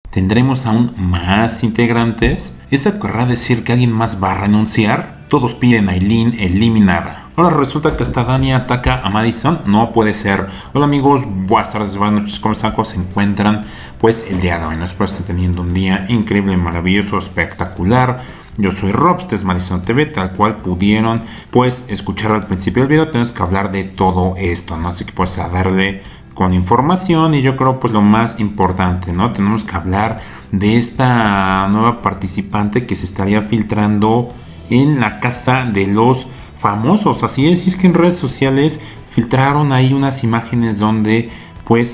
¿Tendremos aún más integrantes? ¿Eso querrá decir que alguien más va a renunciar? Todos piden a Aileen eliminada. Ahora resulta que hasta Dania ataca a Madison. No puede ser. Hola amigos, buenas tardes, buenas noches, ¿cómo están? ¿Cómo se encuentran? Pues el día de hoy, espero estén teniendo un día increíble, maravilloso, espectacular. Yo soy Rob, este es Madison TV, tal cual pudieron pues escuchar al principio del video. Tenemos que hablar de todo esto, ¿no? Así que pues a darle con información, y yo creo pues lo más importante, ¿no? Tenemos que hablar de esta nueva participante que se estaría filtrando en la casa de los famosos. Así es, y es que en redes sociales filtraron ahí unas imágenes donde pues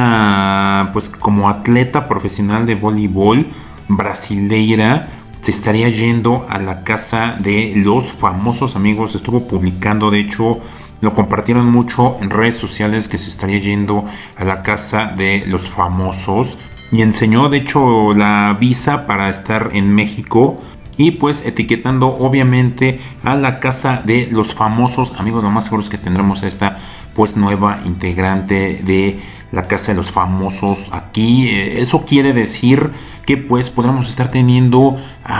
una pues como atleta profesional de voleibol brasileira se estaría yendo a la casa de los famosos. Amigos, estuvo publicando, de hecho lo compartieron mucho en redes sociales, que se estaría yendo a la casa de los famosos, y enseñó de hecho la visa para estar en México, y pues etiquetando obviamente a la casa de los famosos. Amigos, lo más seguro es que tendremos a esta pues nueva integrante de la casa de los famosos aquí. Eso quiere decir que pues podremos estar teniendo a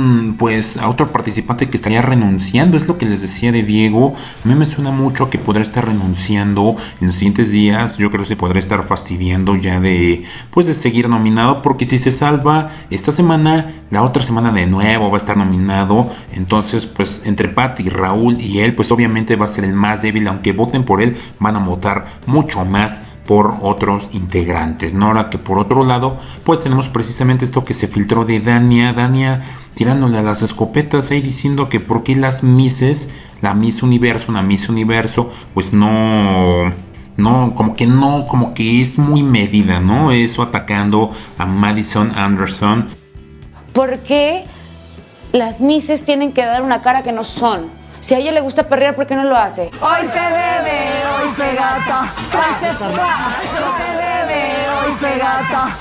a otro participante que estaría renunciando. Es lo que les decía de Diego. A mí me suena mucho que podrá estar renunciando en los siguientes días. Yo creo que se podrá estar fastidiando ya de seguir nominado, porque si se salva esta semana, la otra semana de nuevo va a estar nominado. Entonces pues entre Pat y Raúl y él, pues obviamente va a ser el más débil. Aunque voten por él, van a votar mucho más por otros integrantes, ¿no? Ahora que por otro lado pues tenemos precisamente esto que se filtró de Dania tirándole a las escopetas ahí, diciendo que por qué las Misses, una Miss Universo pues no, como que es muy medida, ¿no? Eso atacando a Madison Anderson. ¿Por qué las Misses tienen que dar una cara que no son? Si a ella le gusta perrear, ¿por qué no lo hace? Hoy se bebe, hoy se gata, hoy se bebe, hoy se gata,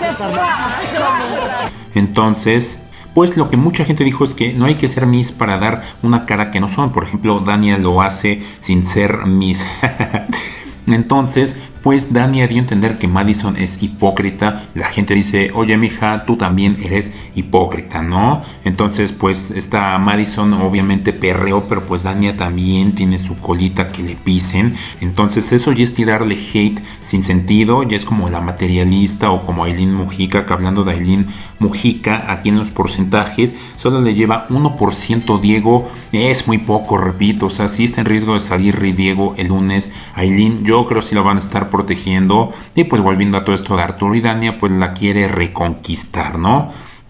hoy se Entonces, pues lo que mucha gente dijo es que no hay que ser Miss para dar una cara que no son. Por ejemplo, Dania lo hace sin ser Miss. Entonces, pues Dania dio a entender que Madison es hipócrita. La gente dice, oye mija, tú también eres hipócrita, ¿no? Entonces pues esta Madison obviamente perreó, pero pues Dania también tiene su colita que le pisen. Entonces eso ya es tirarle hate sin sentido. Ya es como la materialista, o como Aileen Mujica, que hablando de Aileen Mujica, aquí en los porcentajes solo le lleva 1% Diego. Es muy poco, repito. O sea, sí está en riesgo de salir Diego el lunes. Aileen, yo creo que sí lo van a estar protegiendo. Y pues volviendo a todo esto de Arturo y Dania, pues la quiere reconquistar, ¿no?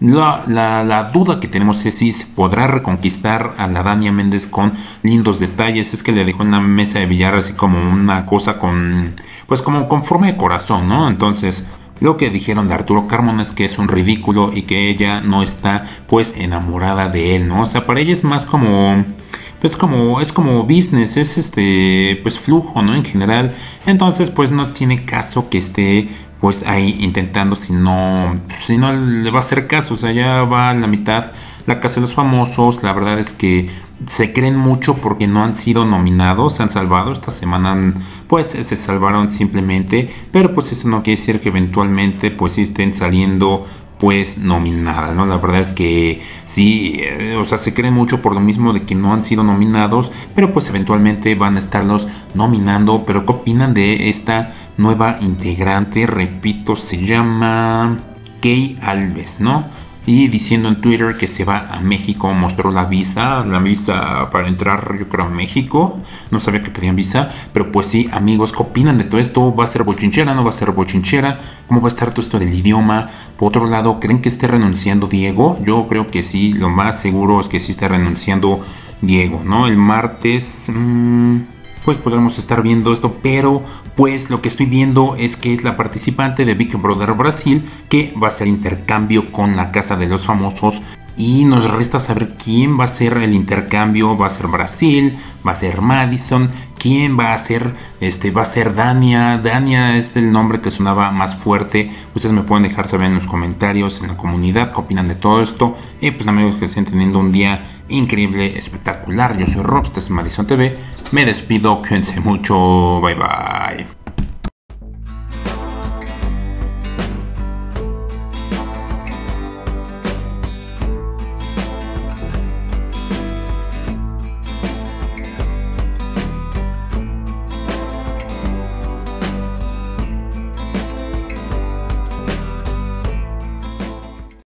La duda que tenemos es si se podrá reconquistar a la Dania Méndez con lindos detalles. Es que le dejó en la mesa de billar así como una cosa con forma de corazón, ¿no? Entonces lo que dijeron de Arturo Carmona es que es un ridículo y que ella no está pues enamorada de él, ¿no? O sea, para ella es más como es como business, es pues flujo, ¿no? En general. Entonces pues no tiene caso que esté pues ahí intentando, si no le va a hacer caso. O sea, ya va a la mitad la casa de los famosos. La verdad es que se creen mucho porque no han sido nominados, se han salvado. Esta semana pues se salvaron simplemente, pero pues eso no quiere decir que eventualmente pues sí estén saliendo pues nominadas, ¿no? La verdad es que sí, o sea, se creen mucho por lo mismo de que no han sido nominados, pero pues eventualmente van a estarlos nominando. Pero ¿qué opinan de esta nueva integrante? Repito, se llama Kay Alves, ¿no? Y diciendo en Twitter que se va a México. Mostró la visa para entrar, yo creo, a México. No sabía que pedían visa, pero pues sí, amigos, ¿qué opinan de todo esto? ¿Va a ser bochinchera? ¿No va a ser bochinchera? ¿Cómo va a estar todo esto del idioma? Por otro lado, ¿creen que esté renunciando Diego? Yo creo que sí, lo más seguro es que sí esté renunciando Diego, ¿no? El martes pues podremos estar viendo esto, pero pues lo que estoy viendo es que es la participante de Big Brother Brasil, que va a hacer intercambio con la casa de los famosos. Y nos resta saber quién va a ser el intercambio. Va a ser Brasil, va a ser Madison. ¿Quién va a ser? Va a ser Dania. Dania es el nombre que sonaba más fuerte. Ustedes me pueden dejar saber en los comentarios, en la comunidad, qué opinan de todo esto. Y pues amigos, que estén teniendo un día increíble, espectacular. Yo soy Rob, este es Madison TV. Me despido, cuídense mucho. Bye bye.